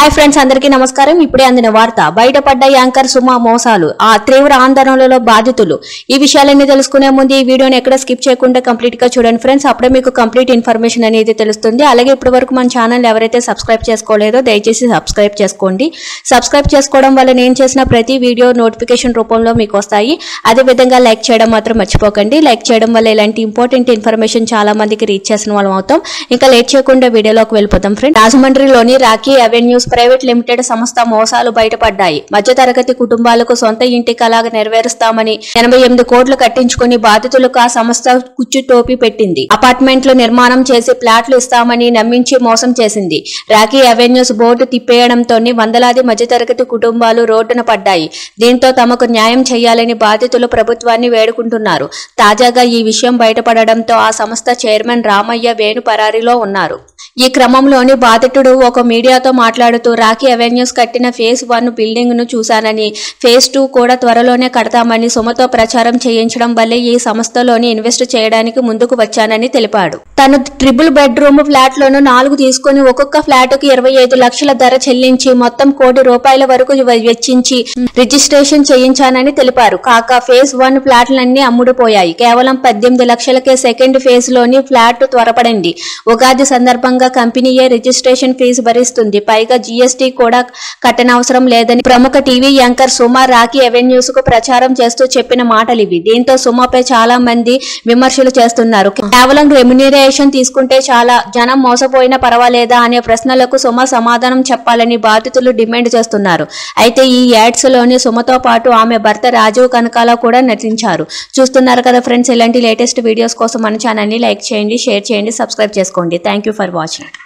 Hi friends, అందరికీ నమస్కారం. ఇప్పుడే అందిన వార్త. బయటపడ్డ యాంకర్ సుమ మోసాలు, ఆ తీవ్ర ఆందోళనలో బాధితులు. ఈ విషయాలన్నీ తెలుసుకునే ముందు ఈ వీడియోని ఎక్కడ స్కిప్ చేయకుండా కంప్లీట్ గా చూడండి ఫ్రెండ్స్. అప్పుడే మీకు కంప్లీట్ ఇన్ఫర్మేషన్ అనేది తెలుస్తుంది. అలాగే ఇప్పటి వరకు మన ఛానల్ ఎవరైతే సబ్స్క్రైబ్ చేసుకోలేదో దయచేసి సబ్స్క్రైబ్ చేసుకోండి. సబ్స్క్రైబ్ చేసుకోవడం వల్ల నేను చేసిన ప్రతి వీడియో నోటిఫికేషన్ రూపంలో మీకు వస్తాయి. అదే విధంగా లైక్ చేయడం మాత్రం మర్చిపోకండి. లైక్ చేయడం వల్ల ఇలాంటి ఇంపార్టెంట్ ఇన్ఫర్మేషన్ చాలా మందికి రీచ్ చేసిన వాళ్ళం అవుతాం. ఇంకా లేట్ చేయకుండా వీడియోలోకి వెళ్ళిపోతాం ఫ్రెండ్స్. రాజమండ్రిలోని రాకీ అవెన్యూస్ ప్రైవేట్ లిమిటెడ్ సంస్థ మోసాలు బయటపడ్డాయి. మధ్యతరగతి కుటుంబాలకు సొంత ఇంటి కళగా నెరవేరుస్తామని 88 కోట్లు కట్టించుకుని బాధితులకు ఆ సంస్థ కుచ్చు టోపీ పెట్టింది. అపార్ట్మెంట్లు నిర్మాణం చేసి ప్లాట్లు ఇస్తామని నమ్మించి మోసం చేసింది. రాకీ అవెన్యూస్ బోర్డు తిప్పేయడంతో వందలాది మధ్యతరగతి కుటుంబాలు రోడ్డున పడ్డాయి. దీంతో తమకు న్యాయం చేయాలని బాధితులు ప్రభుత్వాన్ని వేడుకుంటున్నారు. తాజాగా ఈ విషయం బయటపడడంతో ఆ సంస్థ చైర్మన్ రామయ్య వేణు పరారీలో ఉన్నారు. ఈ క్రమంలోని బాధితుడు ఒక మీడియాతో మాట్లాడుతూ రాకీ అవెన్యూస్ కట్టిన ఫేజ్ 1 బిల్డింగ్ ను చూశానని, ఫేజ్ 2 కూడా త్వరలోనే కడతామని సుమతో ప్రచారం చేయించడం వల్లే ఈ సంస్థలోని ఇన్వెస్ట్ చేయడానికి ముందుకు వచ్చానని తెలిపాడు. తను ట్రిపుల్ బెడ్రూమ్ ఫ్లాట్ లోను 4 తీసుకుని ఒక్కొక్క ఫ్లాట్ కు 25 లక్షల ధర చెల్లించి మొత్తం ₹1 కోటి వరకు వెచ్చించి రిజిస్ట్రేషన్ చేయించానని తెలిపారు. కాగా ఫేజ్ 1 ఫ్లాట్లన్నీ అమ్ముడుపోయాయి. కేవలం 18 లక్షలకే సెకండ్ ఫేజ్ లోని ఫ్లాట్ త్వరపడింది. ఉగాది సందర్భంగా కంపెనీయే రిజిస్ట్రేషన్ ఫీజు భరిస్తుంది. పైగా జీఎస్టీ కూడా కట్టనవసరం లేదని ప్రముఖ TV anchor Suma Rocky Avenues కు ప్రచారం చేస్తూ చెప్పిన మాటలివి. దీంతో సుమపై చాలా మంది విమర్శలు చేస్తున్నారు. కేవలం రెమ్యునరేషన్ తీసుకుంటే చాలా, జనం మోసపోయినా పర్వాలేదా అనే ప్రశ్నలకు సుమ సమాధానం చెప్పాలని బాధితులు డిమాండ్ చేస్తున్నారు. అయితే ఈ యాడ్స్ లోని సుమతో పాటు ఆమె భర్త రాజీవ్ కనకాల కూడా నటించారు. చూస్తున్నారు కదా ఫ్రెండ్స్, ఇలాంటి లేటెస్ట్ వీడియోస్ కోసం మన ఛానల్ ని లైక్ చేయండి, షేర్ చేయండి, సబ్స్క్రైబ్ చేసుకోండి. Thank you for watching.